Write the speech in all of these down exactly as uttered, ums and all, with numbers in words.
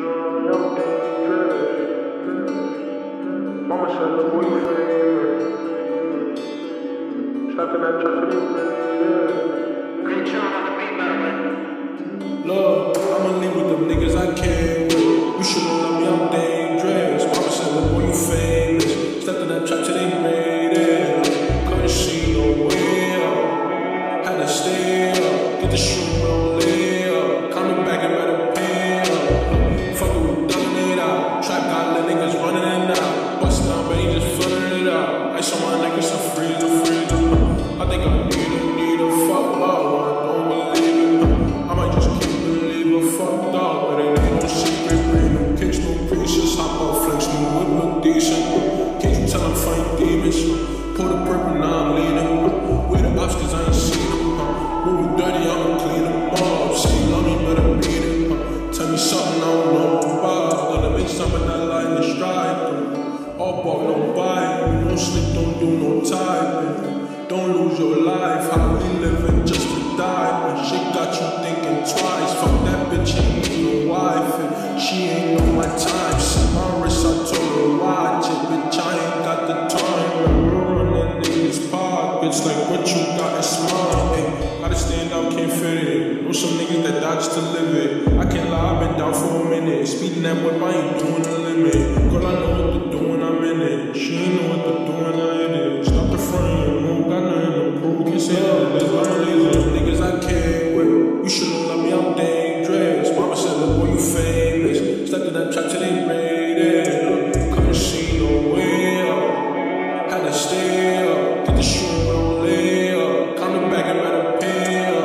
Mama said, look, boy, you famous. Stepped in that church and you yeah. Great job on the beat, by the way. Lord, I'ma leave with them niggas I came with. You should've loved me, I'm dangerous. Mama said, look, boy, you famous. Stepped in that trap till they made it. Couldn't see no way up. Had to stay up. Get the shoe on lay up. Coming back and better pay up. Fuck it, we done it out. Trap got the niggas running it out. Bustin' out, but he just flooding it out. Ice on my neck, it's a freezer, freezer. I think I need a, need a fuck up. I don't believe it. I might just keep believing, fucked up. But it ain't no secret, breathing. Kicks no preachers, hop out, flex, new whip look decent. Can't you tell I'm fighting demons? Pull the purple, now I'm leading. With the ops, cause I ain't seen them. Moving dirty, I'ma clean them up. Say you love me, better beat it. Tell me something I don't know about. Gonna make something that lie in the stride. All bought, no buy. No sleep, don't do no typing. Don't lose your life. How we living just to die. When shit got you thinking twice. Fuck that bitch, ain't need no wife. And she ain't on my time. See my wrist, I told her watch it. Bitch, I ain't got the time. We're running niggas' pockets. Like what you got is mine. Ay, gotta stand out, can't fit it. Know some niggas that dodge to live it. I can't lie, I've been down for a minute. Speeding that whip, I ain't doing the limit. Girl, I know what to do when I'm in it. She ain't know what to do when I hit it. Stop the front, you know, got nothing to prove. Can't say that, there's one reason. Niggas I came with. You should've loved me, I'm dangerous. Mama said, look, boy, you famous. Stepped in that trap till they made it. Couldn't see no way up. Had to stay up. Get the shoe on lay up. Coming back and better pay up.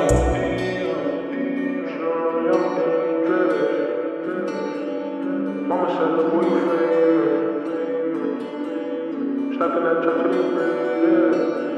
Mama said, look, boy, you famous. Stepped in that church and you yeah.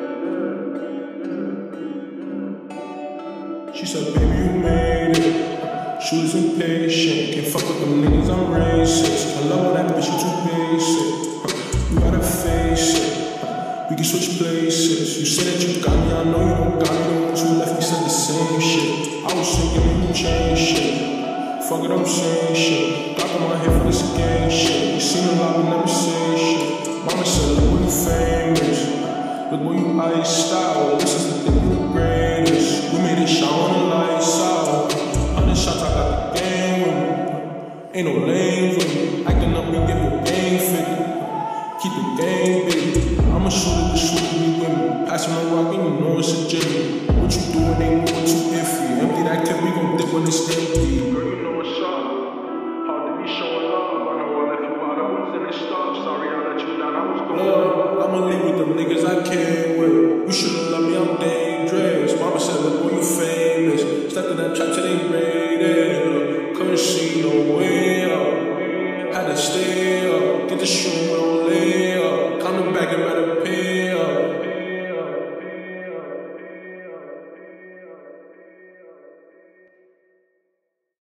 She said, baby, you made it. She was impatient. Can't fuck with them niggas, I'm racist. I love that bitch, you too basic. You gotta face it. We can switch places. You said that you got me, I know you don't got me. The ones who left me said the same shit. I was thinking you change shit. Fuck it, I'm saying shit. Got on my head for this gang shit. You seen a lot, but never say shit. Mama said, look, boy, you famous. Look, boy, you iced out. This is the thing, you the greatest. We made it shine when the lights out. Hundred shots, I got the game with me. Ain't no lane with me. Acting up, we get the game fifty. Keep the game big. I'ma shoot it, the shoot it, be with me. Passing my rock, and you know it's a jimmy. What you doing ain't moving too iffy. Empty that clip, we gon' dip when it's empty. Girl, you know what's up. Hard to be showing love. I know I left you out, I was in this stuff. Sorry I let you down, I was going Lord, I'ma leave with them niggas I came with. You should've loved me, I'm dangerous. Mama said, look, boy, you famous. Stepped in that trap till they made it. Couldn't see no way up. Had to stay up. Get the shoe